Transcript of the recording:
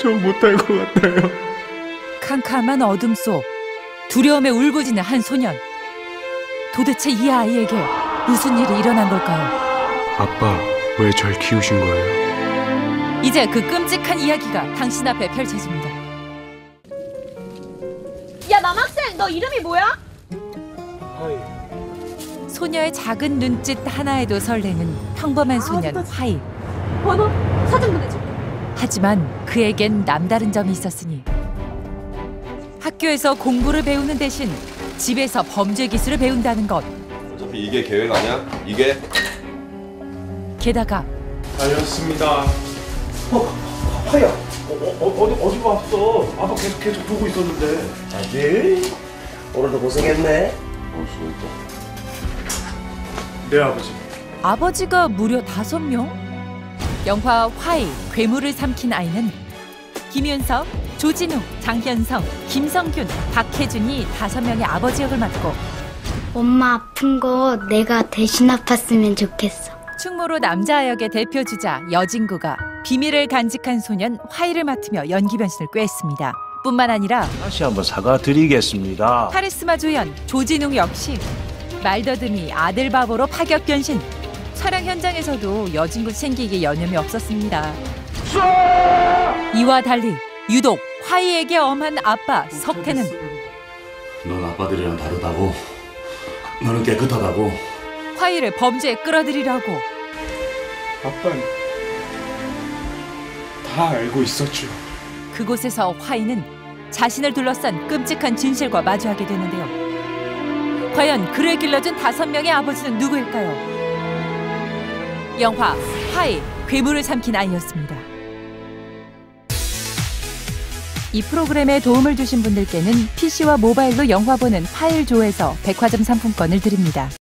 저 못할 것 같아요. 캄캄한 어둠 속 두려움에 울부짖는 한 소년. 도대체 이 아이에게 무슨 일이 일어난 걸까요? 아빠, 왜 절 키우신 거예요? 이제 그 끔찍한 이야기가 당신 앞에 펼쳐집니다. 야, 남학생, 너 이름이 뭐야? 소녀의 작은 눈짓 하나에도 설레는 평범한 소년 화이. 번호 사진 보내줄게. 하지만 그에겐 남다른 점이 있었으니 학교에서 공부를 배우는 대신 집에서 범죄 기술을 배운다는 것. 어차피 이게 계획 아니야? 이게? 게다가 알렸습니다. 화야, 어디 봤어? 아빠 계속 보고 있었는데. 아들, 오늘도 고생했네. 수고했다. 네, 아버지. 아버지가 무려 5명? 영화 화이, 괴물을 삼킨 아이는 김윤석, 조진웅, 장현성, 김성균, 박혜준이 5명의 아버지 역을 맡고 엄마 아픈 거 내가 대신 아팠으면 좋겠어. 충무로 남자 역의 대표 주자 여진구가 비밀을 간직한 소년 화이를 맡으며 연기 변신을 꾀했습니다. 뿐만 아니라 다시 한번 사과드리겠습니다. 카리스마 조연 조진웅 역시 말더듬이 아들 바보로 파격 변신. 촬영 현장에서도 여진구 챙기기에 여념이 없었습니다. 이와 달리 유독 화이에게 엄한 아빠 석태는 넌 아빠들이랑 다르다고. 너는 깨끗하다고. 화이를 범죄에 끌어들이려고 아빠는 다 알고 있었죠. 그곳에서 화이는 자신을 둘러싼 끔찍한 진실과 마주하게 되는데요. 과연 그를 길러준 5명의 아버지는 누구일까요? 영화 화이, 괴물을 삼킨 아이였습니다. 이 프로그램에 도움을 주신 분들께는 PC와 모바일로 영화 보는 파일조에서 백화점 상품권을 드립니다.